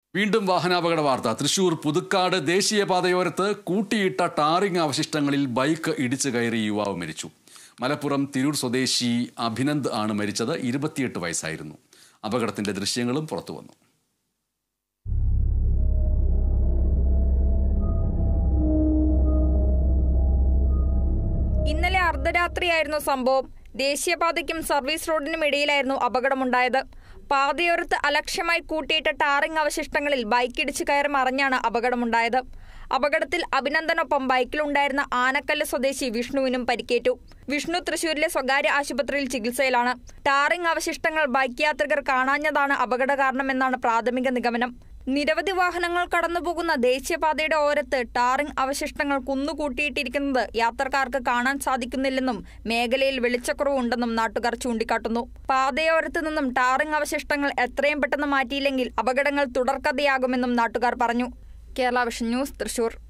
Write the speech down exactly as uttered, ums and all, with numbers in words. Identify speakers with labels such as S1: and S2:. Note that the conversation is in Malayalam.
S1: വീണ്ടും വാഹനാപകട വാർത്ത. തൃശൂർ പുതുക്കാട് ദേശീയപാതയോരത്ത് കൂട്ടിയിട്ട ടാറിംഗ് അവശിഷ്ടങ്ങളിൽ ബൈക്ക് ഇടിച്ചു കയറി യുവാവ് മരിച്ചു. മലപ്പുറം തിരൂർ സ്വദേശി അഭിനന്ദ് ആണ് മരിച്ചത്. ഇരുപത്തിയെട്ട് വയസ്സായിരുന്നു. അപകടത്തിന്റെ ദൃശ്യങ്ങളും പുറത്തുവന്നു.
S2: ഇന്നലെ അർദ്ധരാത്രിയായിരുന്നു സംഭവം. ദേശീയപാതയ്ക്കും സർവീസ് റോഡിനും ഇടയിലായിരുന്നു അപകടമുണ്ടായത്. പാതയോരത്ത് അലക്ഷ്യമായി കൂട്ടിയിട്ട ടാറിംഗ് അവശിഷ്ടങ്ങളിൽ ബൈക്കിടിച്ച് കയറി മറിഞ്ഞാണ് അപകടമുണ്ടായത്. അപകടത്തിൽ അഭിനന്ദനൊപ്പം ബൈക്കിലുണ്ടായിരുന്ന ആനക്കല്ല് സ്വദേശി വിഷ്ണുവിനും പരിക്കേറ്റു. വിഷ്ണു തൃശൂരിലെ സ്വകാര്യ ആശുപത്രിയിൽ ചികിത്സയിലാണ്. ടാറിംഗ് അവശിഷ്ടങ്ങൾ ബൈക്ക് യാത്രികർ കാണാഞ്ഞതാണ് അപകട കാരണമെന്നാണ് പ്രാഥമിക നിഗമനം. നിരവധി വാഹനങ്ങൾ കടന്നുപോകുന്ന ദേശീയപാതയുടെ ഓരത്ത് ടാറിംഗ് അവശിഷ്ടങ്ങൾ കുന്നുകൂട്ടിയിട്ടിരിക്കുന്നത് യാത്രക്കാർക്ക് കാണാൻ സാധിക്കുന്നില്ലെന്നും മേഖലയിൽ വെളിച്ചക്കുറവുണ്ടെന്നും നാട്ടുകാർ ചൂണ്ടിക്കാട്ടുന്നു. പാതയോരത്ത് നിന്നും ടാറിംഗ് അവശിഷ്ടങ്ങൾ എത്രയും പെട്ടെന്ന് മാറ്റിയില്ലെങ്കിൽ അപകടങ്ങൾ തുടർക്കഥയാകുമെന്നും നാട്ടുകാർ പറഞ്ഞു. Kerala vision news, Thrissur.